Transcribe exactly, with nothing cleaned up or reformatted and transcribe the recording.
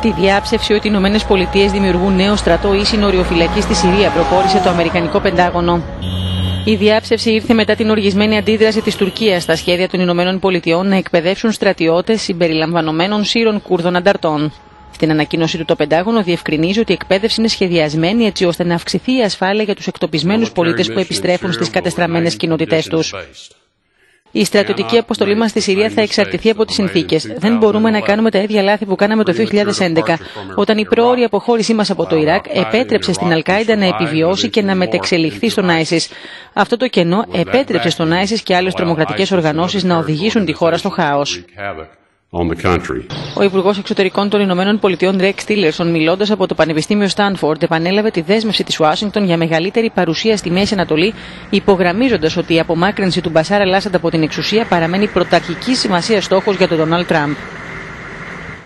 Τη διάψευση ότι οι Ηνωμένες Πολιτείες δημιουργούν νέο στρατό ή συνοριοφυλακή στη Συρία προπόρησε το Αμερικανικό Πεντάγωνο. Η διάψευση ήρθε μετά την οργισμένη αντίδραση της Τουρκίας στα σχέδια των Ηνωμένων Πολιτειών να εκπαιδεύσουν στρατιώτες συμπεριλαμβανομένων Σύρων Κούρδων ανταρτών. Στην ανακοίνωσή του, το Πεντάγωνο διευκρινίζει ότι η εκπαίδευση είναι σχεδιασμένη έτσι ώστε να αυξηθεί η ασφάλεια για τους εκτοπισμένους πολίτες που επιστρέφουν στις κατεστραμμένες κοινότητές τους. Η στρατιωτική αποστολή μας στη Συρία θα εξαρτηθεί από τις συνθήκες. Δεν μπορούμε να κάνουμε τα ίδια λάθη που κάναμε το δύο χιλιάδες έντεκα, όταν η πρόωρη αποχώρησή μας από το Ιράκ επέτρεψε στην Αλ-Κάιντα να επιβιώσει και να μετεξελιχθεί στον Άισις. Αυτό το κενό επέτρεψε στον Άισις και άλλες τρομοκρατικές οργανώσεις να οδηγήσουν τη χώρα στο χάος. Ο Υπουργός Εξωτερικών των Ηνωμένων Πολιτειών Ρεξ Τίλερσον, μιλώντας από το Πανεπιστήμιο Στάνφορντ, επανέλαβε τη δέσμευση της Ουάσιγκτον για μεγαλύτερη παρουσία στη Μέση Ανατολή, υπογραμμίζοντας ότι η απομάκρυνση του Μπασάρ Αλ Άσαντ από την εξουσία παραμένει πρωταρχικής σημασίας στόχος για τον Ντόναλντ Τραμπ.